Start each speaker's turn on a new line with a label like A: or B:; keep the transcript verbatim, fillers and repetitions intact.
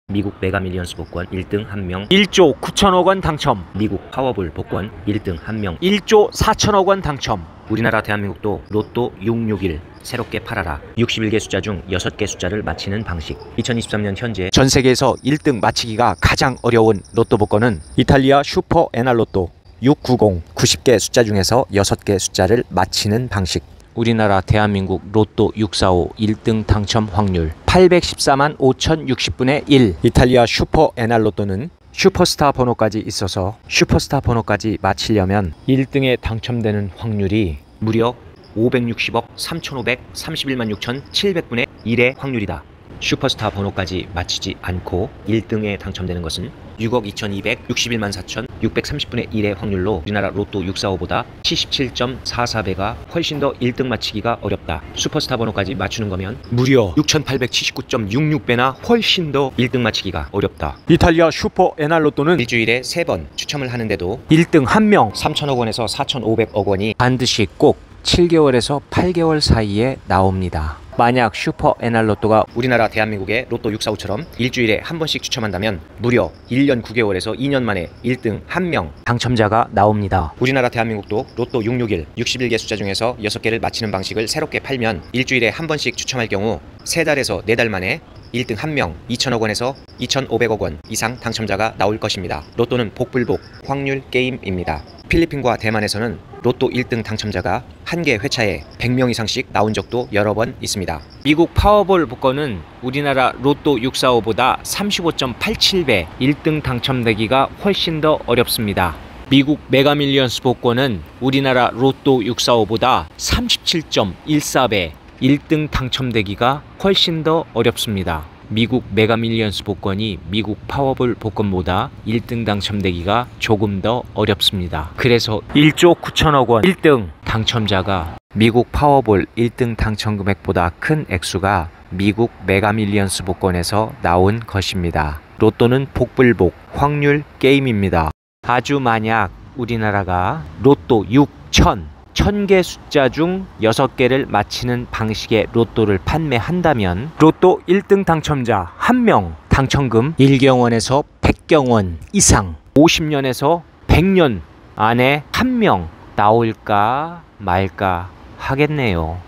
A: 미국 메가밀리언스 복권 일 등 한 명 일조 구천억 원 당첨. 미국 파워볼 복권 일 등 한 명 일조 사천억 원 당첨. 우리나라 대한민국도 로또 육육일 새롭게 팔아라. 육십일 개 숫자 중 여섯 개 숫자를 맞히는 방식. 이천이십삼 년 현재
B: 전 세계에서 일 등 맞히기가 가장 어려운 로또 복권은 이탈리아 슈퍼 에날로또 육백구십. 구십 개 숫자 중에서 여섯 개 숫자를 맞히는 방식. 우리나라 대한민국 로또 육백사십오 일 등 당첨 확률 팔백십사만 오천육십 분의 일. 이탈리아 슈퍼 에날로또는 슈퍼스타 번호까지 있어서 슈퍼스타 번호까지 맞히려면 일 등에 당첨되는 확률이
A: 무려 오백육십억 삼천오백삼십일만 육천칠백 분의 일의 확률이다. 슈퍼스타 번호까지 맞히지 않고 일 등에 당첨되는 것은 육억 이천이백육십일만 사천육백삼십 분의 일의 확률로 우리나라 로또 육백사십오보다 칠십칠 점 사사 배가 훨씬 더 일 등 맞히기가 어렵다. 슈퍼스타 번호까지 맞추는 거면 무려 육천팔백칠십구 점 육육 배나 훨씬 더 일 등 맞히기가 어렵다.
B: 이탈리아 슈퍼 에날로또는
A: 일주일에 세 번 추첨을 하는데도
B: 일 등 한 명
A: 삼천억 원에서 사천오백억 원이
B: 반드시 꼭 칠 개월에서 팔 개월 사이에 나옵니다. 만약 슈퍼 에날로또가
A: 우리나라 대한민국의 로또 육백사십오처럼 일주일에 한 번씩 추첨한다면 무려 일 년 구 개월에서 이 년 만에 일 등 한 명
B: 당첨자가 나옵니다.
A: 우리나라 대한민국도 로또 육육일 육십일 개 숫자 중에서 여섯 개를 맞히는 방식을 새롭게 팔면 일주일에 한 번씩 추첨할 경우 세 달에서 네 달 만에 일 등 한 명 이천억 원에서 이천오백억 원 이상 당첨자가 나올 것입니다. 로또는 복불복 확률 게임입니다. 필리핀과 대만에서는 로또 일 등 당첨자가 한 개 회차에 백 명 이상씩 나온 적도 여러 번 있습니다.
B: 미국 파워볼 복권은 우리나라 로또 육백사십오보다 삼십오 점 팔칠 배 일 등 당첨되기가 훨씬 더 어렵습니다. 미국 메가밀리언스 복권은 우리나라 로또 육백사십오보다 삼십칠 점 일사 배 일 등 당첨되기가 훨씬 더 어렵습니다. 미국 메가밀리언스 복권이 미국 파워볼 복권보다 일 등 당첨되기가 조금 더 어렵습니다. 그래서 일조 구천억 원 일 등 당첨자가 미국 파워볼 일 등 당첨 금액보다 큰 액수가 미국 메가밀리언스 복권에서 나온 것입니다. 로또는 복불복 확률 게임입니다. 아주 만약 우리나라가 로또 육천 천 개 숫자 중 여섯 개를 맞히는 방식의 로또를 판매한다면 로또 일 등 당첨자 한 명 당첨금 일경원에서 백경원 이상 오십 년에서 백 년 안에 한 명 나올까 말까 하겠네요.